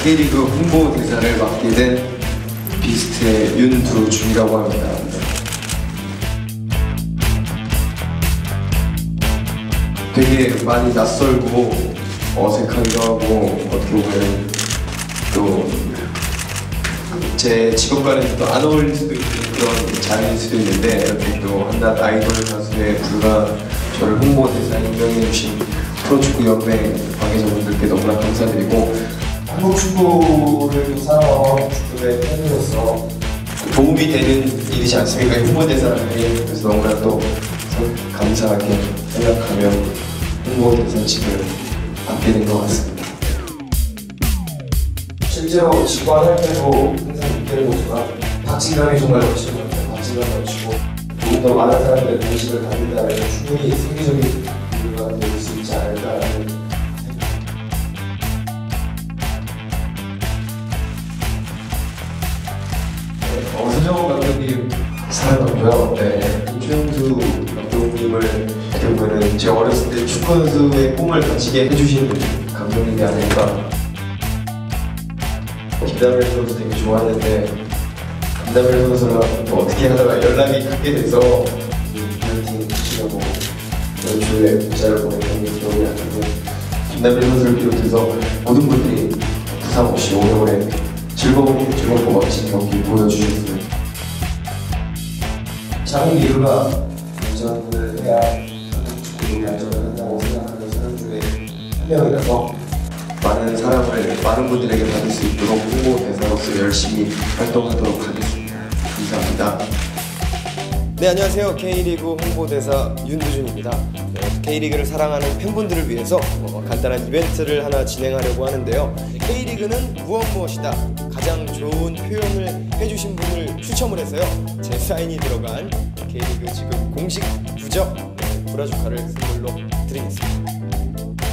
K리그 홍보 대사를 맡게 된 비스트의 윤두준이라고 합니다. 되게 많이 낯설고 어색하기도 하고 어떻게 보면 또 제 직업과는 또 안 어울릴 수도 있는 그런 자리일 수도 있는데 이렇게 또 한낱 아이돌 가수에 불과 저를 홍보 대사 임명해주신 프로축구 연맹 관계자분들께 너무나 감사드리고 한국 축구를 사랑하고 축구의 팬으로서 도움이 되는 일이지 않습니까? 홍보 대사라는 게. 그래서 너무나 또 감사하게 생각하며 홍보 대사직을 맡게 된 것 같습니다. 실제로 직관할 때도 항상 느끼는 것보다 박진감이 정말 넘치는 것 같아요. 박진감 넘치고 조금 더 많은 사람들의 관심을 갖는다면 충분히 세계적인 이유가 될 수 있지 않을까라는 서정호 감독님 사랑하고요. 최용수 감독님을 어떻게 보면 제 어렸을 때 축구 선수의 꿈을 가지게 해주신 감독님이 아닐까. 김다벨 선수 되게 좋아했는데 김다벨 선수랑 또 어떻게 하다가 연락이 닿게 돼서 팬팅 치려고 연주에 문자를 보냈던 게 기억이 나는데 김다벨 선수를 비롯해서 모든 분들이 부상 없이 오래오래 즐겁고 멋진 경기 보여주셨어요. 작은 이유가 안전을 해야 한국 축구의 안전을 한다고 생각하는 사람 중에 한 명이라서 많은 분들에게 받을 수 있도록 홍보 대사로서 열심히 활동하도록 하겠습니다. 감사합니다. 네, 안녕하세요. K리그 홍보대사 윤두준입니다. K리그를 사랑하는 팬분들을 위해서 간단한 이벤트를 하나 진행하려고 하는데요. K리그는 무엇이다. 가장 좋은 표현을 해주신 분을 추첨을 해서요. 제 사인이 들어간 K리그 지금 공식 부적 브라주카를 선물로 드리겠습니다.